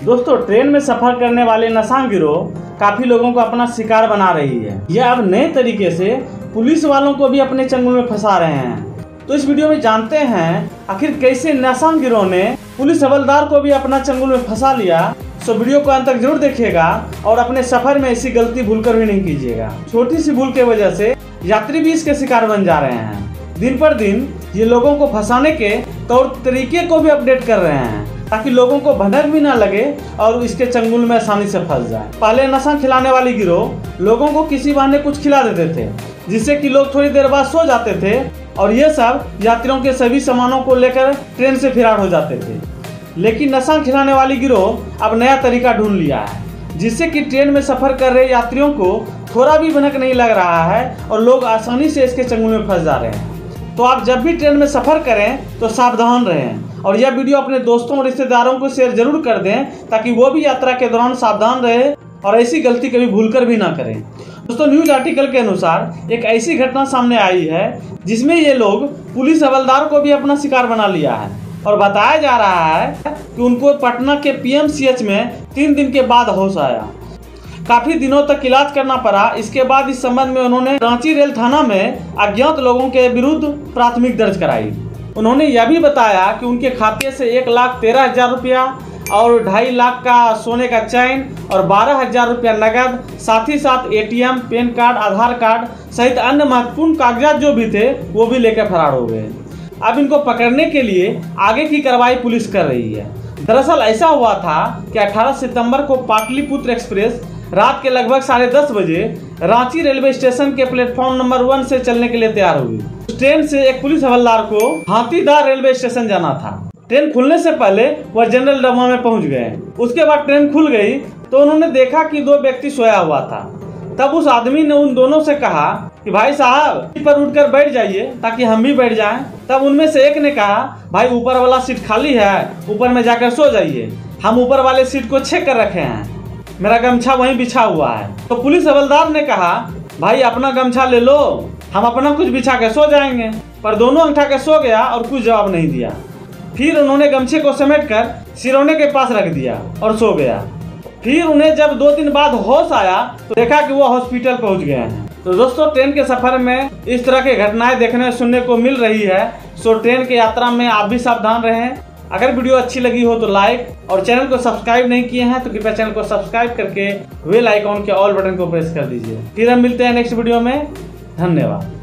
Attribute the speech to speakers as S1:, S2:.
S1: दोस्तों, ट्रेन में सफर करने वाले नशा गिरोह काफी लोगों को अपना शिकार बना रही है। यह अब नए तरीके से पुलिस वालों को भी अपने चंगुल में फंसा रहे हैं। तो इस वीडियो में जानते हैं आखिर कैसे नशा गिरोह ने पुलिस हवलदार को भी अपना चंगुल में फंसा लिया। तो वीडियो को अंत तक जरूर देखिएगा और अपने सफर में ऐसी गलती भूलकर भी नहीं कीजिएगा। छोटी सी भूल के वजह से यात्री भी इसके शिकार बन जा रहे हैं। दिन पर दिन ये लोगों को फंसाने के तौर तरीके को भी अपडेट कर रहे हैं ताकि लोगों को भनक भी ना लगे और इसके चंगुल में आसानी से फंस जाए। पहले नशा खिलाने वाली गिरोह लोगों को किसी बहाने कुछ खिला देते थे जिससे कि लोग थोड़ी देर बाद सो जाते थे और ये सब यात्रियों के सभी सामानों को लेकर ट्रेन से फरार हो जाते थे। लेकिन नशा खिलाने वाली गिरोह अब नया तरीका ढूंढ लिया है जिससे कि ट्रेन में सफर कर रहे यात्रियों को थोड़ा भी भनक नहीं लग रहा है और लोग आसानी से इसके चंगुल में फंस जा रहे हैं। तो आप जब भी ट्रेन में सफर करें तो सावधान रहें और यह वीडियो अपने दोस्तों और रिश्तेदारों को शेयर जरूर कर दें ताकि वो भी यात्रा के दौरान सावधान रहे और ऐसी गलती कभी भूलकर भी ना करें। दोस्तों, न्यूज आर्टिकल के अनुसार एक ऐसी घटना सामने आई है जिसमें ये लोग पुलिस हवलदार को भी अपना शिकार बना लिया है और बताया जा रहा है कि उनको पटना के पीएमसीएच में 3 दिन के बाद होश आया। काफी दिनों तक इलाज करना पड़ा। इसके बाद इस संबंध में उन्होंने रांची रेल थाना में अज्ञात लोगों के विरुद्ध प्राथमिक दर्ज कराई। उन्होंने यह भी बताया कि उनके खाते से 1,13,000 रुपया और 2.5 लाख का सोने का चैन और 12,000 रुपया नकद, साथ ही साथ ATM, PAN card, Aadhaar card सहित अन्य महत्वपूर्ण कागजात जो भी थे वो भी लेकर फरार हो गए। अब इनको पकड़ने के लिए आगे की कार्रवाई पुलिस कर रही है। दरअसल ऐसा हुआ था कि 18 सितंबर को पाटलिपुत्र एक्सप्रेस रात के लगभग 10:30 बजे रांची रेलवे स्टेशन के प्लेटफॉर्म नंबर 1 से चलने के लिए तैयार हुई। ट्रेन से एक पुलिस हवलदार को हाथीदह रेलवे स्टेशन जाना था। ट्रेन खुलने से पहले वह जनरल डब्बा में पहुंच गए। उसके बाद ट्रेन खुल गई तो उन्होंने देखा कि 2 व्यक्ति सोया हुआ था। तब उस आदमी ने उन दोनों से कहा कि भाई साहब, सीट पर उठकर बैठ जाइए ताकि हम भी बैठ जाएं। तब उनमें से एक ने कहा, भाई ऊपर वाला सीट खाली है, ऊपर में जाकर सो जाइए, हम ऊपर वाले सीट को चेक कर रखे हैं, मेरा गमछा वहीं बिछा हुआ है। तो पुलिस हवलदार ने कहा, भाई अपना गमछा ले लो, हम अपना कुछ बिछा के सो जाएंगे। पर दोनों अंगठा के सो गया और कुछ जवाब नहीं दिया। फिर उन्होंने गमछे को समेटकर सिरौने के पास रख दिया और सो गया। फिर उन्हें जब 2 दिन बाद होश आया तो देखा कि वो हॉस्पिटल पहुंच गए हैं। तो दोस्तों, ट्रेन के सफर में इस तरह की घटनाएं देखने सुनने को मिल रही है। सो ट्रेन की यात्रा में आप भी सावधान रहें। अगर वीडियो अच्छी लगी हो तो लाइक और चैनल को सब्सक्राइब नहीं किए हैं तो कृपया चैनल को सब्सक्राइब करके बेल आइकॉन के ऑल बटन को प्रेस कर दीजिए। फिर हम मिलते हैं नेक्स्ट वीडियो में। धन्यवाद।